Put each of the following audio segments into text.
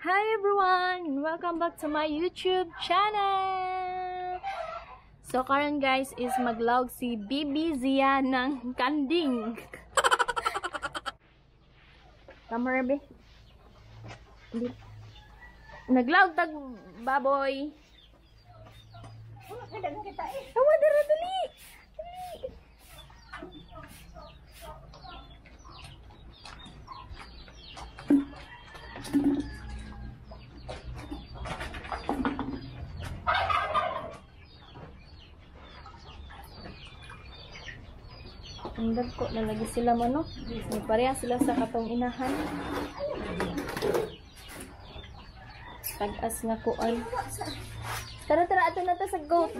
Hi everyone! Welcome back to my YouTube channel! So karon guys is maglawg si Bibi Zia ng kanding. Camera be. Naglawg tag baboy. Awa dara dali. Ang dagko na lagi sila mo, no? Pareha sila sa katong inahan. Tag-as nga kuan. Tara, ato na ta sa goat.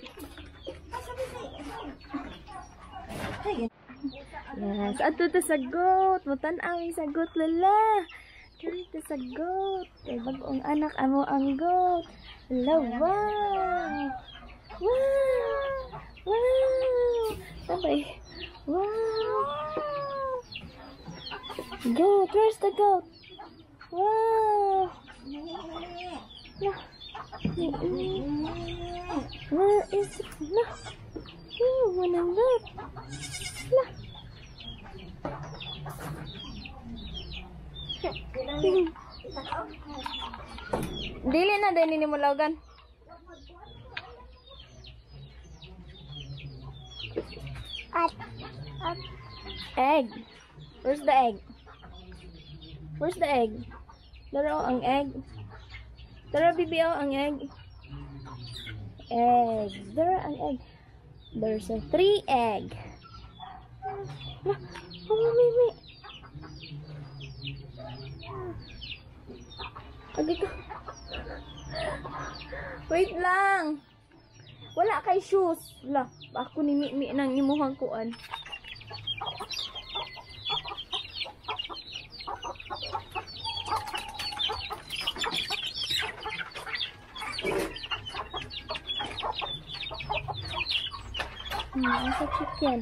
Yes, ato ta sa goat. Mutan-aw sa goat, lala. Tara ta sa goat. Kay bagong anak amo ang goat. Hello, wow! Wow! Wow! Sabay. Wow! Goat, where's the goat? Wow! No. Where is it? No. Oh, wanang goat. No. Dili na din ni mo lawgan. Egg. Where's the egg? Where's the egg? Daro ang egg. Daro bibi ang egg. Egg. Daro ang egg. There's a 3 egg. Oh, mimi. Agi ko. Wait lang. Wala kay shoes. Wala. Ako ni Mimi nang imuhang kuan. Asa chicken?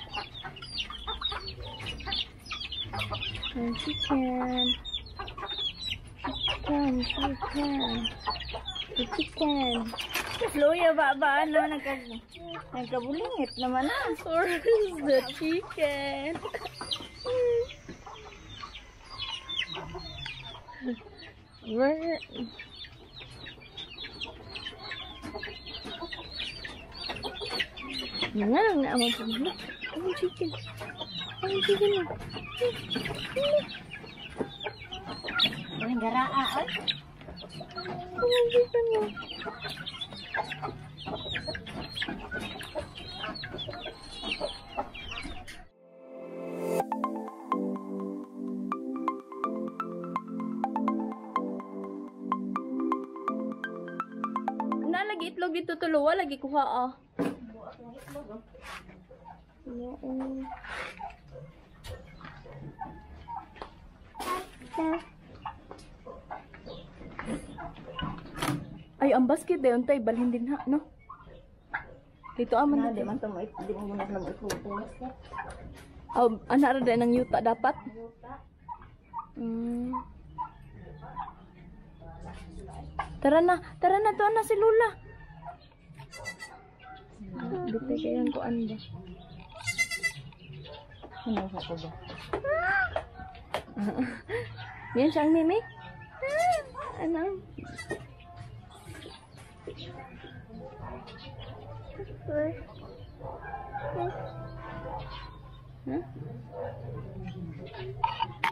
Chicken. Luya ba ano nagkabulingit naman na. Where's the chicken? Where? Nga lang na amang pumulak. Ang chicken. Ang chicken mo. Ang garaa ay. Ang chicken mo. Lagi itlog dito tuluwa lagi kuha ah. Ay ang basket dayon tay balhin din ha no. Dito aman na di man to mo di mo muna na mo itlog. Ana ra din ang yuta dapat. Tara na to na si Lula. Dito kayang kuan ba? Ano ko ba? Yan siyang Mimi? Ano? Huh?